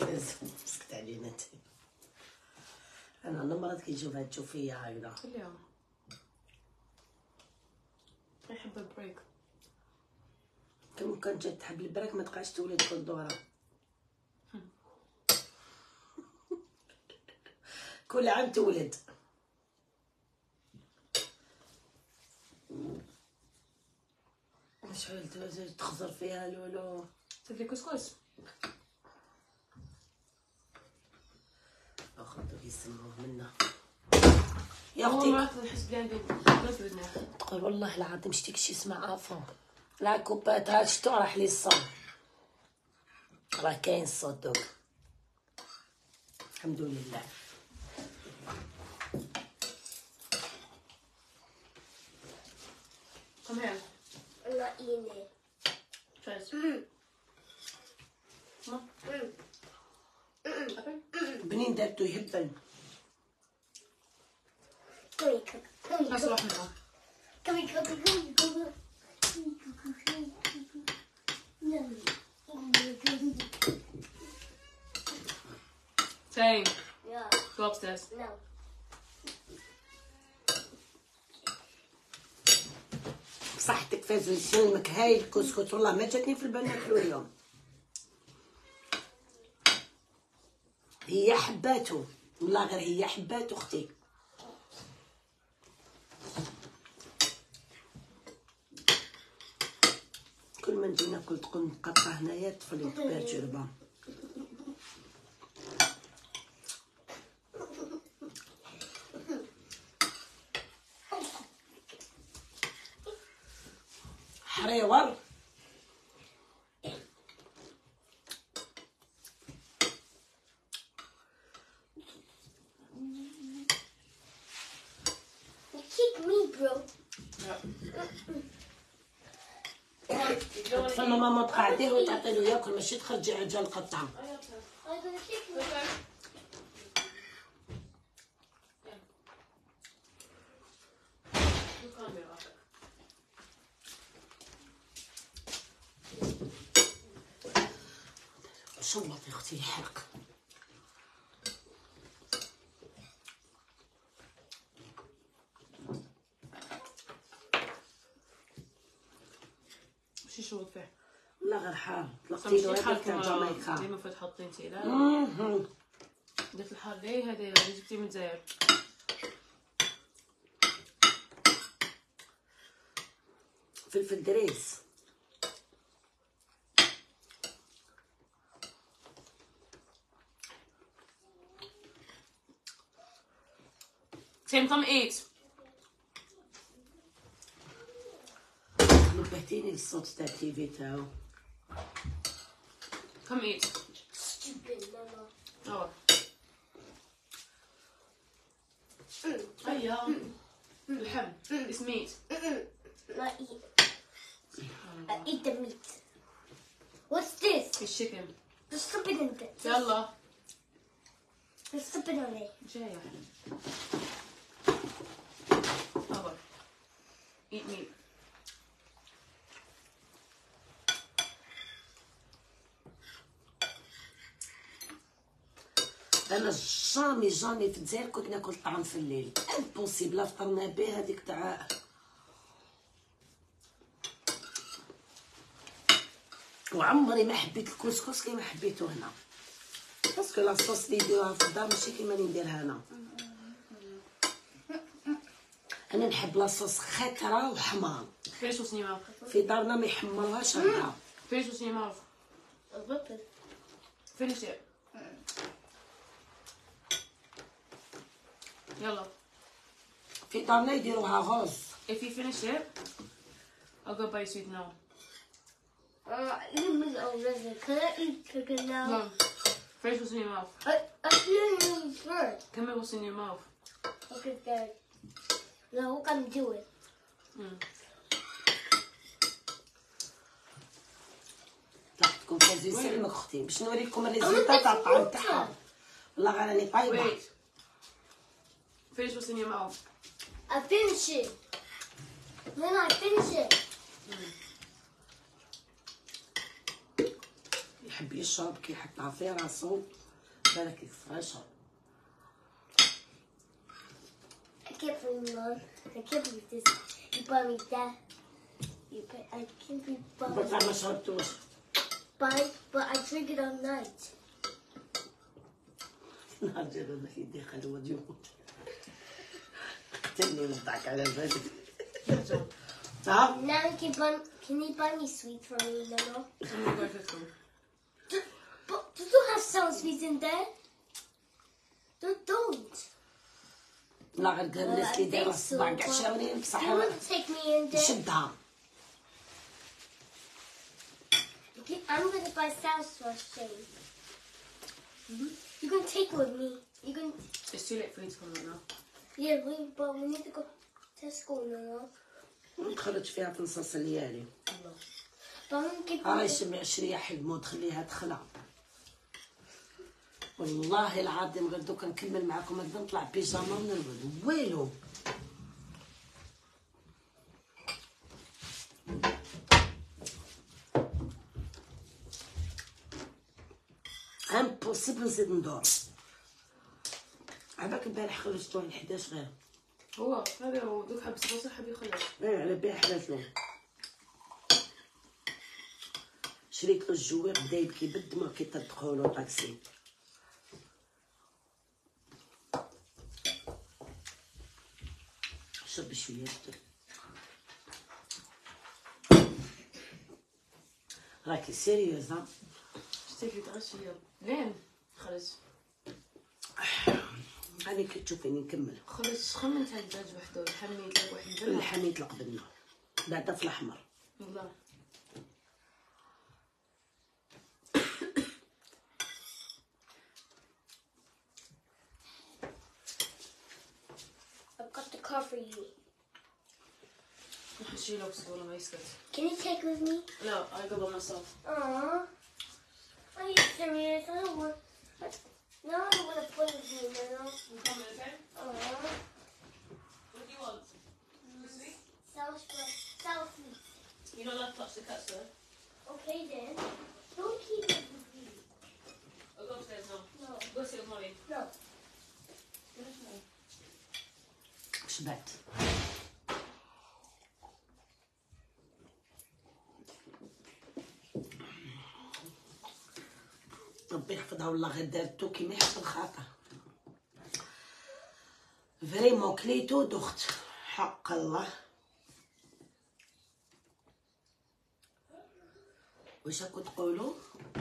مسكت علينا انت. انا المرات كيجيو تشوف فيا هكذا. خليها يحب البريك. كون كانت تحب البريك ما تبقاش تولد كل دوره. كل عام تولد. شحال تخزر فيها لولو. تدي كسكس اخذوا يسموه منا يا هو ما اختي. تحس بلي عندي بس بدنا تقول والله العظيم شتي كشي اسمع افون لا كوبات هاد شتو راح لي الصوت. راه كاين الصوت دوك الحمد لله. Kom her. لا إيني. Tjus. بنين دارتو يهبل. بس روح منهم. Same. Yeah. Go upstairs. No. بصحتك فازوليسيون المكهاي الكسكس والله ما جاتني في البال ناكلو اليوم. هي حباتو والله غير هي حباتو اختي. كل ما نجي ناكل تقول نقطع هنايا الطفل يكبر جربه. حريور Kick me, bro. فما ماما تقعديه وتعطيلو ياكل ماشي تخرجي عجل القطعه. I'm gonna kick me. شمط يا اختي الحرق. شي شوط فيه. لا غير حار طلقتي له هذيك تاع جامايكا. ديما فات حاطين تي لا مهم. درت الحار ليه هذا اللي جبتيه من الجزائر. فلفل دريس. Same, come eat. نبهتيني الصوت تاع التيفي تاعو. Come eat. Stupid mama. Oh. هيا. اللحم. It's meat. Not eat. I eat the meat. What's this? It's chicken. There's something in it. يلا. There's something on it. جاية. أبا. Eat meat. انا جامي في الجزائر كنت ناكل طعام في الليل امبوسيبل فطرنا به هذيك تاع وعمري ما حبيت الكسكس كيما حبيته هنا باسكو لاصوص اللي يديروها في الدار ماشي كيما اللي نديرها هنا. انا نحب لاصوص خضرا وحمار. Finish what's in your mouth. في دارنا ما يحمروهاش هكذا. Finish what's in your mouth. Finish it. يلا. في دارنا يديروها غوز. If you finish it, I'll go buy you sweet now. You mean already? Can I eat chicken now? No. Finish what's in your mouth. I didn't eat first. Come here, what's in your mouth. Okay, Dad. Now what can I do it? طلعتكم فازي سلمك اختي باش نوريكم الريزلتات تاع الطعام تاعها. والله غير راني طايبه. Wait. Finish what's in your mouth. I finish it. Then I finish it. يحب يشرب كي يحطها في راسو بالك يصفى يشرب. I can't believe Mom. I can't believe this. You bought me that. I can't believe you bought me بطلع ما شربتوش. but I drink it all night. نهار جاب هذاك يدي خلوه يموت. قتلني من الضحك على بالك. Now can you buy me sweets for me, Nana? I'm gonna go for school. But you don't have sour sweets in there. Don't. لا غير قال الناس اللي دايره الصباع كاع شاورين بصح You want to take me in there? شدها. Okay, I'm gonna buy sour sauce shake. You can take it with me. You can. It's too late for you to come right now. Yeah, but we need to go to school, Nana. نخرج فيها في نصاص الليالي. But I'm gonna give راهي you. شمع شريح الموت خليها تخلع. والله العظيم غير دوكا نكمل معاكم هكذا نطلع بيجاما ونرقد ويلو. امبوسيبل نزيد ندور. عباك البارح خرجتو على 11 غير. هو هذا هو دوك حب سبوسة حب يخلص. ايه على بالي حلات له. شريت له الجويق بدا يبكي بالدموع كي تدخلو طاكسي. شرب شويه راكي سيريوزا. شتي في تغشي لين خرج. هاني كي تشوفيني نكمل. خرج خمنت هالدجاج وحده الحميت لك واحد البلح. الحميد اللي قبلنا بعدا في الاحمر. والله. I've got the car for you. نحشي له بس والله ما يسكت. Can you take with me? لا I go by myself. Aww. Are you serious? I don't want. No, I don't want to play with you, Nana. You coming, okay? Aww. What do you want? Sweet? Sour sweet. You're not allowed to touch the cuts though. Okay then. Don't keep it with me. I'll go upstairs now. No. Go sit with mommy. No. شبعت. ربي يحفظها والله غير دارتو كيما يحفظ الخاطر. فريمون كليتو دخت حق الله. واش راكو تقولوا؟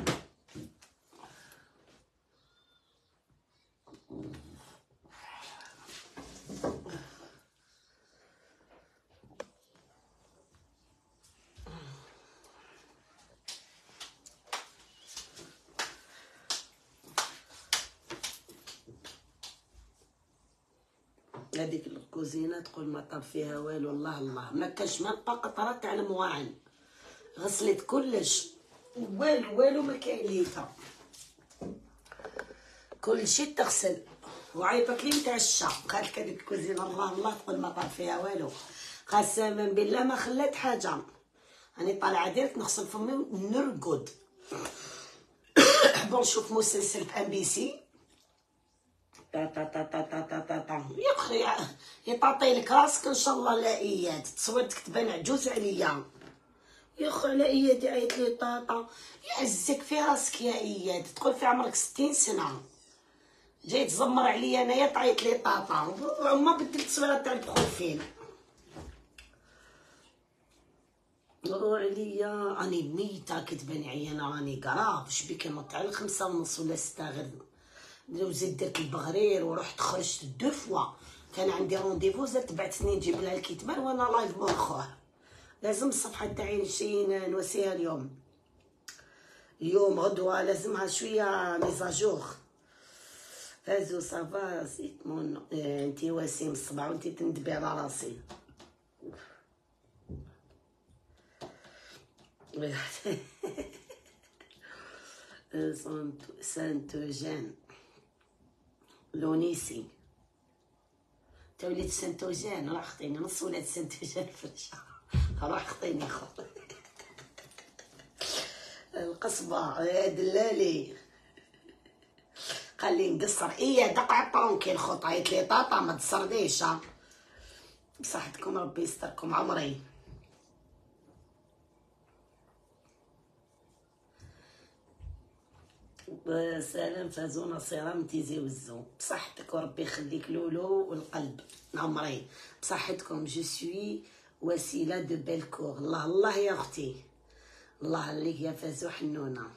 هذيك الكوزينه تقول ما طاب فيها والو. الله الله ما كاش ما بقى قطره تاع المواعن. غسلت كلش والو ما كاين ليتا. كل شيء تغسل وعيطت لي نتعشى. قالت هذيك الكوزينه الله الله تقول ما طاب فيها والو. قسما بالله ما خلات حاجه. راني طالعه ديريكت نغسل فمي ونرقد. بون نشوف مسلسل في ام بي سي. تا تا تا تا تا تا تا تا يا اخي يطاطي لك راسك ان شاء الله. لا اياد تصويرتك تبان عجوز عليا يا اخي. على اياد عيط لي طاطا. يعزك في راسك يا اياد. تقول في عمرك 60 سنه جاي تزمر عليا انايا تعيط لي طاطا. وما بدلت التصويره تاع البروفيل. عليا راني ميته كتبان عيانه. راني كراف شبيك نوض على 5:30 ولا 6 غير. وزيد درت البغرير ورحت خرجت 2 فوا. كان عندي رونديفو زدت بعثني نجيب لها الكتمان وانا لايف مخوه. لازم الصفحه تاعي نمشي نواسيها اليوم غدوه لازمها شويه ميزاجور. ازو صافا سيتمون. انتي وسيم الصباح وانتي تندبي على راسي. سانتوجين لونيسي. تا وليت سانتوجين راه خطيني نص ولاد سانتوجين في الشهر. راه خطيني خو. القصبة يا دلالي. قال لي نقصر ايه دقع طونكي الخط. عيط لي طاطا ما تصرديش بصحتكم ربي يستركم عمري. سلام فازونا صيرام تيزي وزو بصحتك وربي يخليك لولو والقلب عمري بصحتكم. جو سوي وسيله دو بيلكور. الله الله يا اختي الله عليك يا فازو حنونه.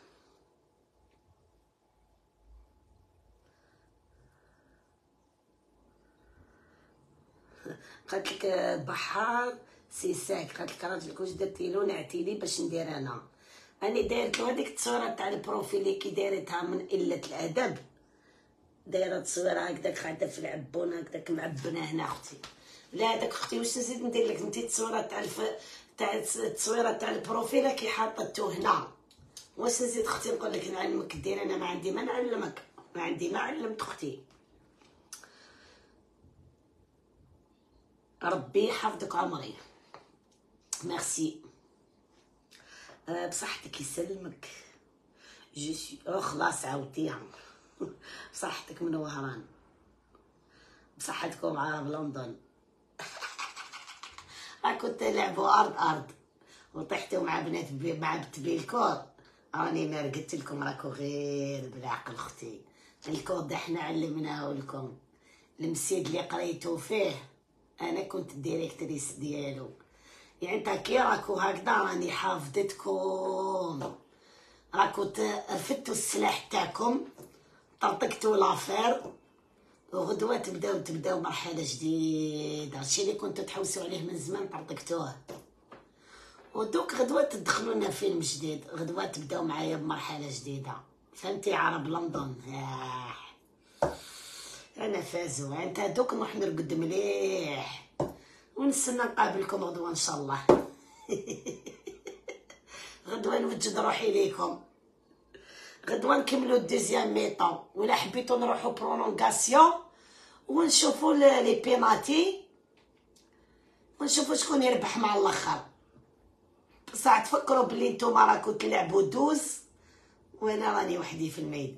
قالت لك بحار سي ساك. قالت لك راجلك واش درتي له نعتيلي باش ندير انا. اني دايرت له هذيك التصويره تاع البروفيل اللي كي دايرتها من قله الادب. دايره تصويره هكداك خاده في العبون هكداك معبنه هنا اختي. لا هذاك اختي واش نزيد ندير لك انت التصويره تاع التصويره تاع البروفيل كي حاطته هنا. واش نزيد اختي نقول لك نعلمك دير. انا ما عندي ما نعلمك ما عندي ما علمت اختي. ربي يحفظك عمري. ميرسي بصحتك يسلمك. جيسي خلاص عاودتيها. بصحتك من وهران. بصحتكم عرب لندن. راكم تلعبوا ارض وطحتوا مع بنات مع بنت بيلكور. راني ما قلت لكم راكم غير بالعقل اختي. الكود احنا علمناه لكم. المسيد اللي قريتو فيه انا كنت الديريكتريس ديالو. يعني تا كي راكو هكذا راني حافظتكم. راكو رفدتو السلاح تاعكم طرطقتو لافير وغدوه تبداو مرحله جديده. هادشي اللي كنتو تحوسوا عليه من زمان طرطقتوه. ودوك غدوه تدخلونا فيلم جديد. غدوه تبداو معايا بمرحله جديده. فهمتي عرب لندن. انا فازو انت دوك نروح نرقد مليح ونستنى نقابلكم غدوه ان شاء الله. غدوه نوجد روحي ليكم. غدوه نكملوا الدوزيام ميطون ولا حبيتو نروحوا برولونغاسيون ونشوفوا لي بيناتي ونشوفوا شكون يربح مع الاخر. بصح تفكروا بلي نتوما راكم تلعبوا دوز وانا راني وحدي في الميدان.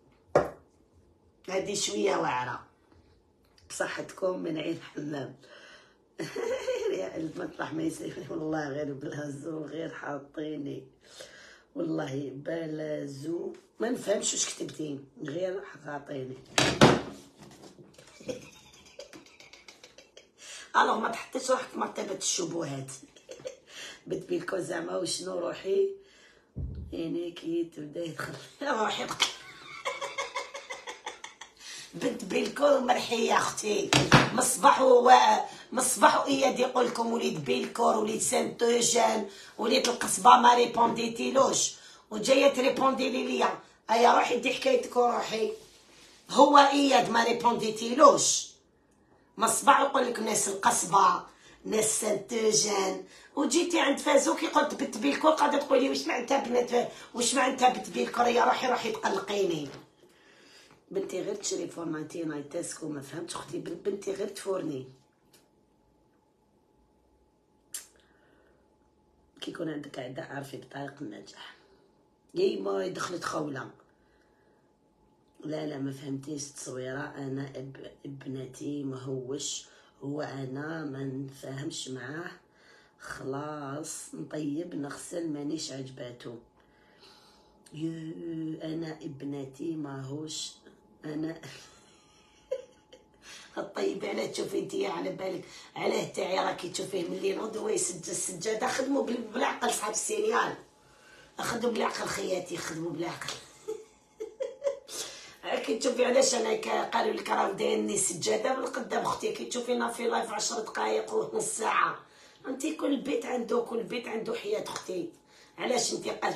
هادي شويه واعره. بصحتكم من عين حمام. يا المطرح ما يسيبني والله غير بلازو غير حاطيني والله بلازو ما نفهمش واش كتبتين غير حاطيني. الوغ ما تحطيش روحك في مرتبه الشبهات. بتبيلكو زعما وشنو روحي يعني كي تبدا يدخل روحي. بنت بيلكور مرحيه اختي. مصباح اياد يقول لكم وليد بيلكور وليد سانت اوجان وليد القصبه ما ريبونديتيلوش وجايه تريبوندي ليا. ايا روحي دي حكايتك وروحي. هو اياد ما ريبونديتيلوش. مصباح يقول لك ناس القصبه ناس سانت اوجان وجيتي عند فازوكي قلت بنت بيلكور قاعده تقولي واش معناتها بنات واش معناتها بنت بيلكور. يا روحي تقلقيني. بنتي غير تشري فورماتين هاي تاسكو ما فهمتش اختي. بنتي غير تفورني. كي يكون عندك اعداء عارفي بطريق النجاح. ما دخلت خوله. لا ما فهمتيش التصويره. انا ابنتي ما هوش هو انا ما نفهمش معاه. خلاص نطيب نغسل مانيش عجباتو. انا ابنتي ما هوش انا. الطيب علاه تشوفي انتي على بالك علاه تاعي راكي تشوفيه ملي نوض هو يسجل السجاده. خدموا بالعقل صحاب السينيال. خدموا بالعقل خياتي خدموا بالعقل. كي تشوفي علاش انا قالوا لك راه دايرني سجاده بالقدام اختي. كي تشوفينا في لايف 10 دقائق ونص ساعه. انتي كل بيت عنده حياه اختي. علاش انتي قال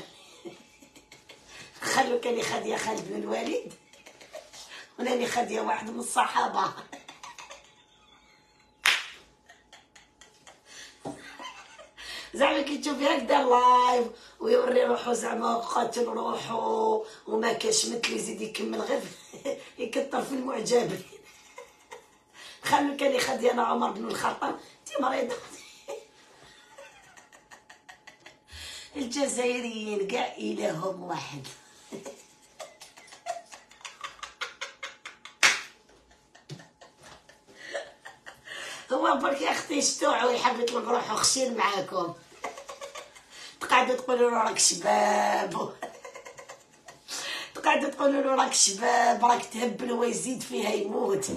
خلو كاني خاديه خالد بن الوليد وناني خاديه واحد من الصحابه. زعما كي تشوفي هكذا لايف ويوري روحو زعما قاتل روحو وما كاش مثل يزيد يكمل غير يكثر في المعجبين. خلو كاني خاديه انا عمر بن الخطاب. انتي مريضه. الجزائريين كاع إلههم واحد. هو برك يا اختي شتوع ويحبط لك روحو خشين معاكم. تقعدوا تقولوا له راك شباب تقعدوا تقولوا له راك شباب راك تهبل ويزيد فيها يموت.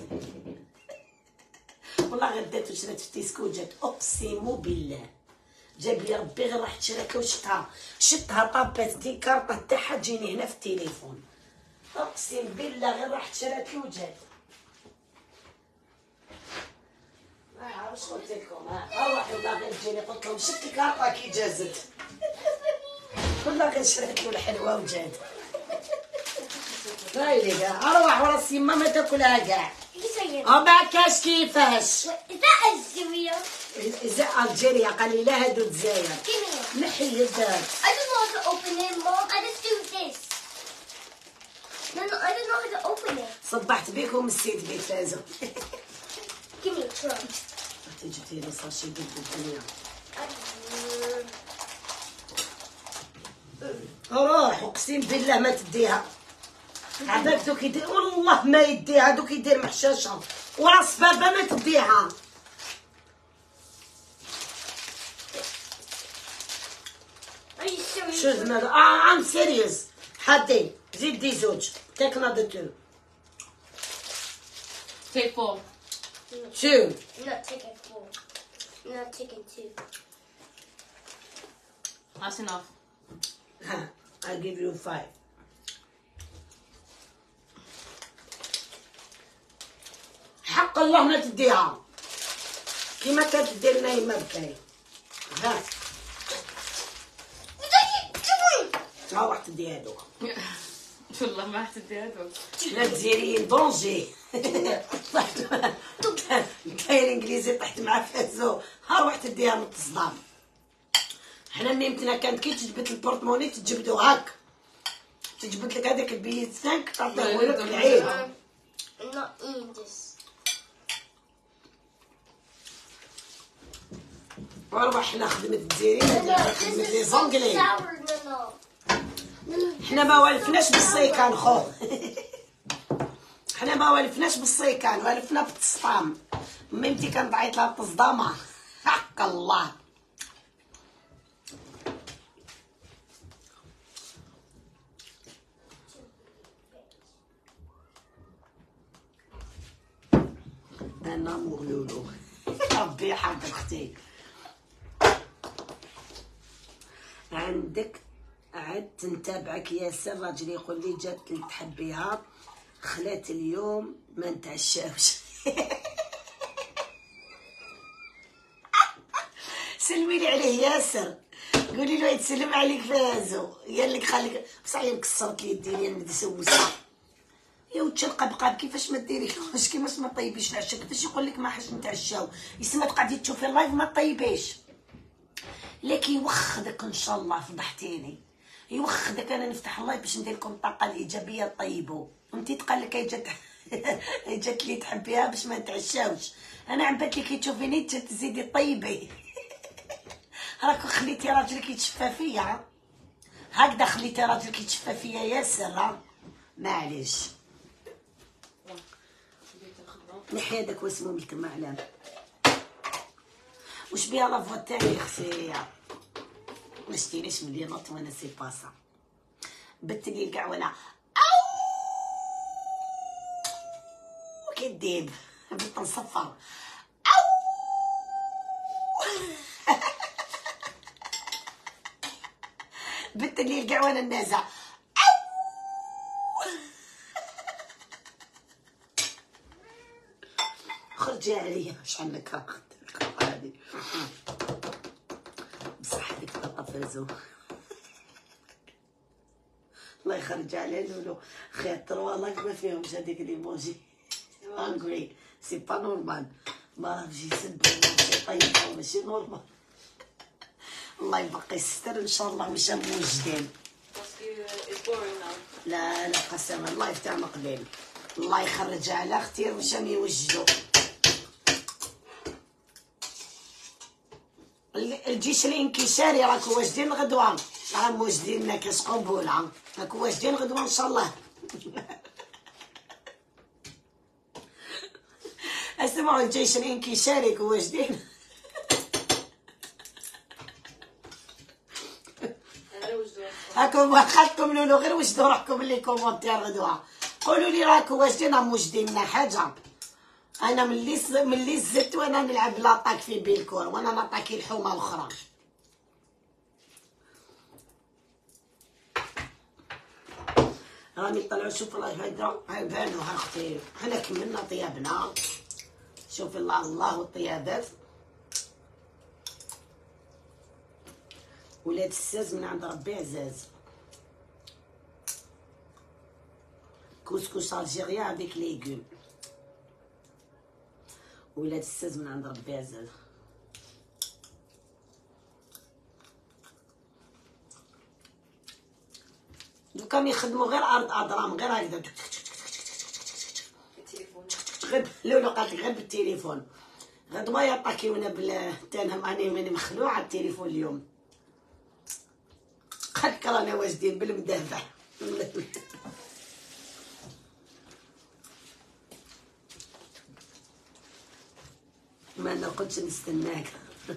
والله غير دات وشرات في تيسكو جات اقسم بالله جاب لي ربي غير رحت شراكه شتها طابات دي كارطه تاعها تجيني هنا في التليفون. اقسم بالله غير رحت شرات لي وجات. ما عرفتش قلت لكم روحي والله غير تجيني قلت لهم شفت الكارطه كي جازت. والله غير شريت له الحلوه وجات. رايلي كاع اروح ورا السيما ما تاكلها كاع. ما كاش كيفاش. إذا ألجيريا. إذا ألجيريا قال لي لا هادو الجزائر. نحي يدك. I don't know how to open it, Mom. I just do this. No, I don't know how to open it. صبحت بيك ومسيت بيك فازو. Give me a try. جبتي لي صاشي قد الدنيا. روح اقسم بالله ما تديها. عباك دوك يدير والله ما يديها دوك يدير محشاشه وراس بابا ما تديها. Are you serious? شو زعما I'm serious. حدي زيد دي زوج. Take another two. Take 4. Two. I'm not taking 4. I'm not taking 2. That's enough. I'll give you 5. حق الله ما تديها كيما كانت دير لنا يما بكاي. ها ها واحد تديها دوك. والله ما راح تدي هذوك. لا الجزائريين دونجي. كاين انجليزي طحت مع فازو ها روح تديها من التصدام. حنا ميمتنا كانت كي تجبد البورتموني تجبدو هاك تجبد لك هذاك البيت 5 تعطيه لك العيد. I'm not eating this. وربح حنا خدمة الجزائريين خدمة لي زونجلي. No. حنا ما والفناش بالصيكان خو. حنا ما والفناش بالصيكان والفنا بالتصطام. ميمتي كانت تعيط لها التصدامة. حق الله. انا مغلولو. ربي يحفظك اختي. عندك عاد نتابعك ياسر راجلي يقول لي جات اللي تحبيها خلات اليوم ما نتعشاوش. سلمي لي عليه ياسر قولي له يتسلم عليك فازو قال لك خليك صحيح كسرت لي يدي ديال مدسوسه يا ودي القبقاب كيفاش ما ديريش كيفاش ما طيبيش العشاء كيفاش يقول لك ما حاش نتعشاو يسمى تقعدي تشوفي اللايف ما طيبيش لكن يوخدك ان شاء الله فضحتيني يوخدك انا نفتح اللايف باش ندير لكم الطاقه الايجابيه طيبوا انت تقال لك جات لي تحبيها باش ما نتعشاوش انا عبات لي كي تشوفيني تزيدي طيبي. راك خليتي راجلك يتشفى فيا هكذا خليتي راجلك يتشفى فيا ياسر معليش نحي هذاك واسمو ملتمع علام واش بيها لافوا تاعي اختي ما شتينيش ملي نط وانا سي باسا بتلي كاع وانا كيديب بغيت نصفر بتلي كاع وانا نازع خرجي عليا شحال نكره هادي بصح هذيك الطاقه فازو الله يخرج على لولو خاطر والله ما فيهمش هذيك ليموجي انغري سي با نورمال ما راهش يسبوا ماشي طيب ماشي نورمال الله يبقي يستر ان شاء الله واش موجدين لا لا قسما الله يفتح مقبل الله يخرج على اختي واش يوجدوا الجيش الانكساري راكو واجدين غدوه، راهم واجدين كاس قنبله، راكو واجدين غدوه ان شاء الله. اسمعوا الجيش الانكساري كو واجدين. هاكم واخدكم لولو غير وجدوا روحكم لي كومونتير غدوه، قولوا لي راكو واجدين ام واجدين لنا حاجه. انا ملي زدت وانا نلعب لاطاك في بيلكور وانا نطاكي الحومه الاخرى. راني طلعوا شوفوا الله هيدا عيبانو ها اختي، حنا كملنا طيابنا. شوفي الله والطيابات. ولاد الساز من عند ربي عزاز. كوسكوس الجيريا افيك ليغوم. ولاد الساز من عند ربي عزاز. دوكا يخدموا غير ارض اضرام غير هكذا غير لولو قالت غير بالتليفون. غدوه يطاكيونا بالتنهم. اني ماني مخلوعه التليفون اليوم. خلك رانا واجدين بالمدافع. ما نقدش نستناك.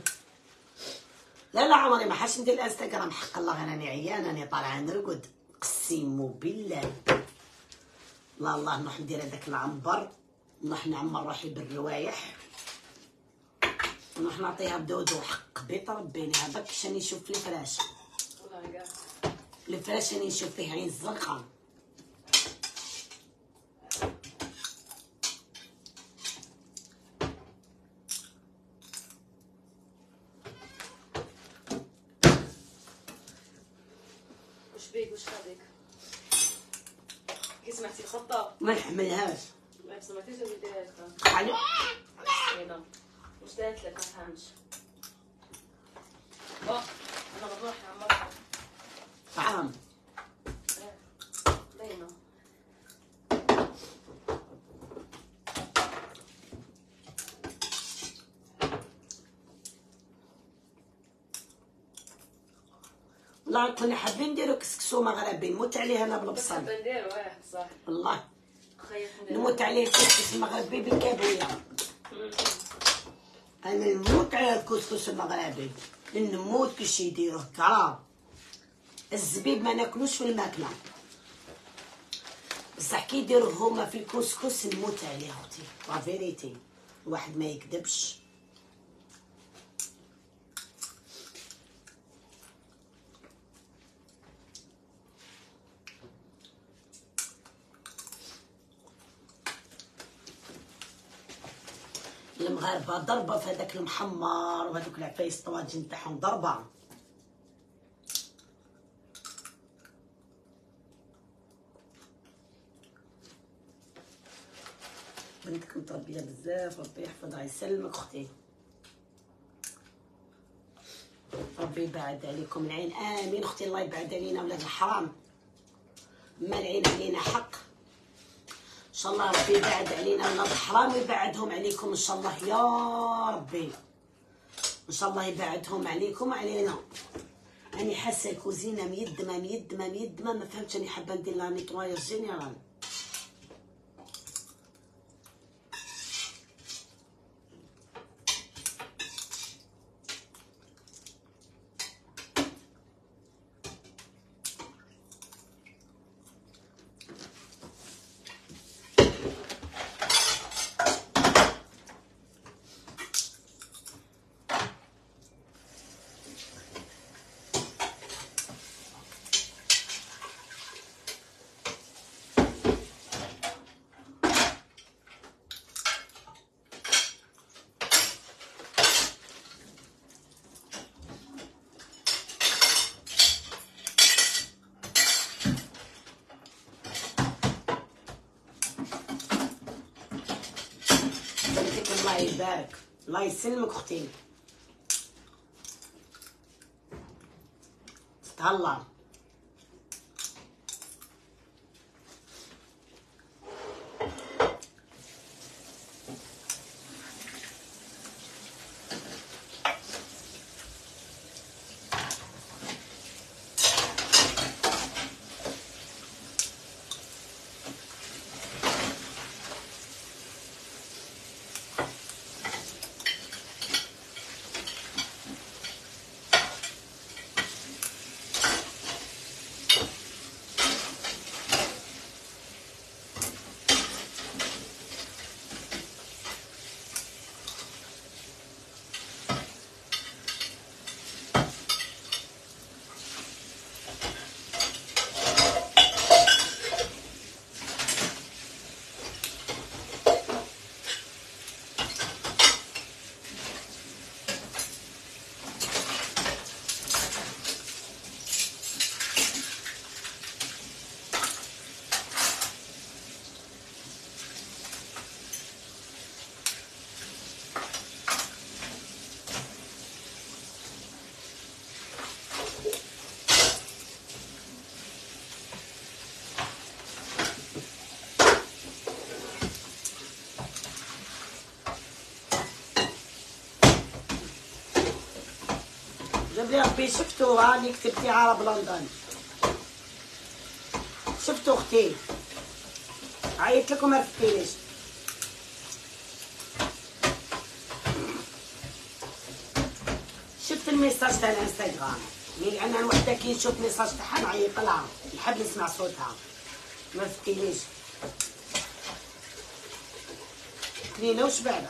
لا عمري ما حاش ندير الانستغرام، حق الله غير راني عيانه، راني طالعه نرقد قسيمو بالله. الله نروح ندير هذاك العنبر، نروح نعمر روحي بالروايح، نروح نعطيها بدودو حق بيت ربي. هذاك كيش راني نشوف في الفراش، الفراش راني نشوف فيه عين الزرقاء. واش بيك واش خاطيك؟ كي سمعتي الخطه ما نحملهاش. ما سمعتيش اللي دايره لك قالوا واش دارت لك؟ ما فهمتش. انا غنروح نعمرها طعام باينه. والله كنا حابين نديرو كسكسو مغربي، نموت عليه انا بالبصل. حابه ندير واحد صح والله خيط ندير نموت عليه الكسكس المغربي بالكابويه. انا نموت على الكسكس المغربي، نموت كيش يديروه كرام. الزبيب ما ناكلوش في الماكله، بصح كي يديروه هما في الكسكس نموت عليه اختي. لا فيريتي الواحد ما يكذبش. المغاربه ضربه في هذاك المحمر وهذوك العفايس الطواجن تاعهم ضربه. بنتك متربيه بزاف، ربي يحفظها يسلمك اختي، ربي يبعد عليكم العين. امين اختي، الله يبعد علينا ولاد الحرام، ما العين علينا حق. ان شاء الله ربي يبعد علينا ولاد الحرام ويبعدهم عليكم ان شاء الله يا ربي، ان شاء الله يبعدهم عليكم وعلينا. راني حاسه الكوزينه ميدمه ما فهمتش. راني حابه ندير لها نيطواياج جينيرال. الله يبارك، الله يسلمك اختي، تهلا. جاب لي ربي شفتو راني كتبتي عرب لندن. شفتو اختي عيطت لكم ما فتينيش. شفت الميساج تاع الانستغرام مي انا وحده كي نشوف ميساج تاعها نعيط لها نحب نسمع صوتها ما فتينيش. كلينا وشبعنا.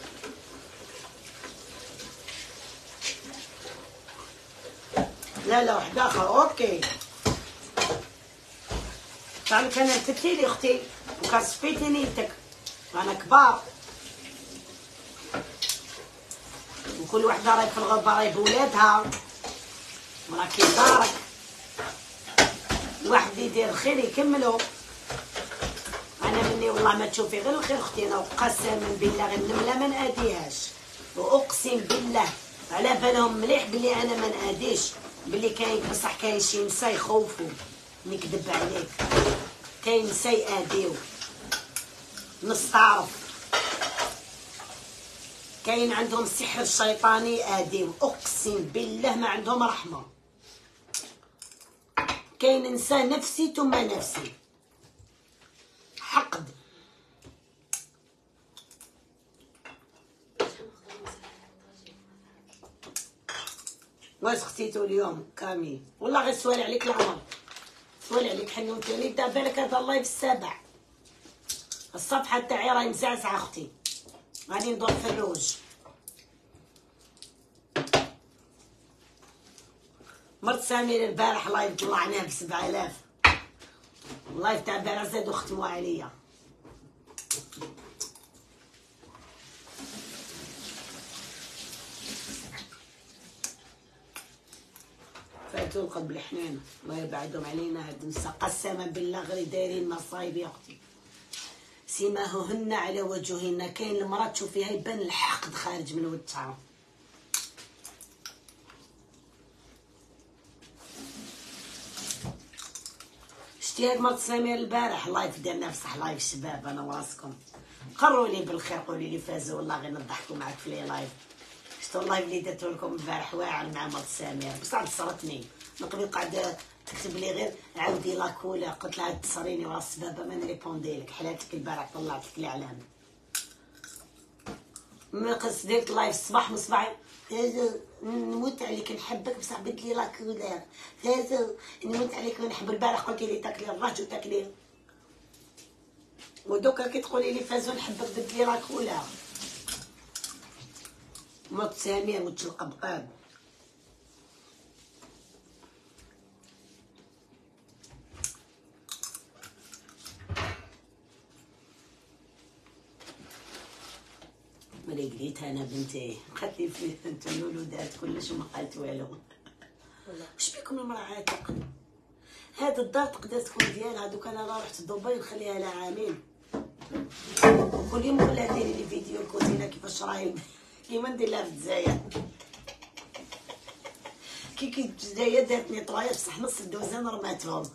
لا واحد اخر اوكي. تعرف انا فتيلي اختي وكصفيتي نيتك انا كبار وكل وحده راهي في الغربه راهي بولادها وراه كيبارك. الواحد يدير الخير يكملو. انا مني والله ما تشوفي غير الخير اختي. انا وقسما بالله غير النمله ما ناديهاش واقسم بالله على بالهم مليح بلي انا ما ناديش بلي كاين بصح كاين شي نسا يخوفوا. نكذب عليك كاين نسا ياديو نص تعرف كاين عندهم السحر الشيطاني اديو اقسم بالله ما عندهم رحمه. كاين انسان نفسي ثم نفسي حقد. واش خصيتو اليوم كامي والله غير سوالي عليك العمر سوالي عليك حنوتوني. دابا لك هذا اللايف السابع الصفحه تاعي راهي مزعزعه اختي. غادي ندور في الروج. مرت سمير البارح لايف طلعناه ب7000. اللايف تاع البارح زادو ختموا عليا. فاتوا القلب الحنان الله يبعدهم علينا هاد النساء. قسما بالله غير دايرين مصايب يا اختي. سماهن على وجوهن. كاين المراه تشوفيها يبان الحقد خارج من وجهها. شتي هاد مرت سمير البارح لايف درنا بصح لايف شباب انا وراسكم. قروا لي بالخير قولوا لي فازوا والله غير نضحكوا معاك في لي لايف. شتو اللايف اللي درتو لكم البارح واعر مع مرت سمير بصح تصرتني. نقدر قاعده تكتب لي غير عاودي لاكولا قلت لها تصريني ورا السبابه ما نريبوندي لك. حلاتك البارح طلعت لك الاعلام. ما قص درت لايف الصباح من صباحي نموت عليك نحبك بصح بدت لي لاكولا هذا نموت عليك ونحب. البارح قلتي لي تاكلي الراج وتاكلي ودوكا كي تقولي لي فازو نحبك بدت لي لاكولا. موت سامير وتشلق بقاب. ملي قريتها انا بنتي قالت لي فيه انت الولودات كلش وما قالت والو. واش بيكم المراه عاتق؟ هاد الدار تقدر تكون ديالها. دوك انا رحت دبي نخليها لها عامين وكل يوم نقول لها ديري لي فيديو الكوزينه كيفاش راهي كيما ندير لها في الجزائر. كي الجزائر دارت نيطوايا بصح نص الدوزان رماتهم.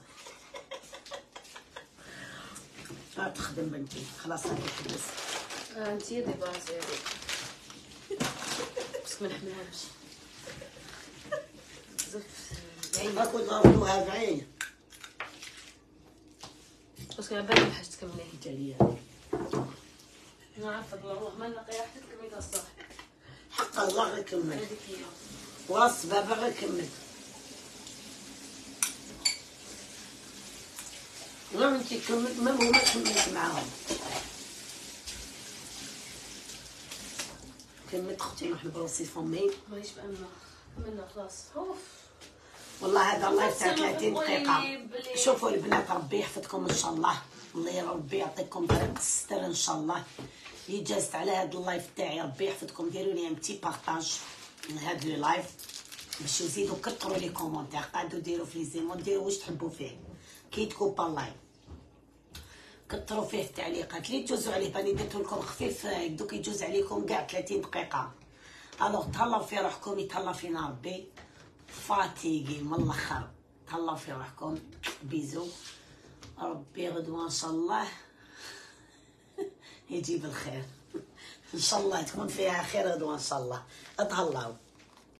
تخدم بنتي خلاص راكي تحبس. انت يدي باز يدي بس ما نحملهاش بزاف. راكو ضربوها بعين بس كان بالي حاجه تكملي جاليه. انا عارفه والله ما نلقى حتى تكملي الصح. حق الله غير كمل هذيك هي وراس بابا غير كمل. لا انتي كملت ما هما كملت معاهم. كملت اختي نروح نبروسي فمي. مانيش بأمنا كملنا خلاص. اوف والله هذا اللايف تاع 30 دقيقة. شوفوا البنات ربي يحفظكم ان شاء الله. الله يا ربي يعطيكم طريق الستر ان شاء الله. اللي جازت على هذا اللايف تاعي ربي يحفظكم. ديروا لي امتي بارطاج من هذا اللايف باش يزيدوا كثروا لي كومونتير. قعدوا ديروا في لي زيمون ديروا واش تحبوا فيه كي تكوبا اللايف. كثروا فيه التعليقات اللي تجوزوا عليه. باني درتو لكم خفيف دوك يجوز عليكم كاع 30 دقيقة. الوغ تهلاو في روحكم يتهلا فينا ربي. فاتيقي من الاخر تهلاو في روحكم. بيزو ربي غدوه ان شاء الله يجيب الخير ان شاء الله تكون فيها خير غدوه ان شاء الله. اتهلاو.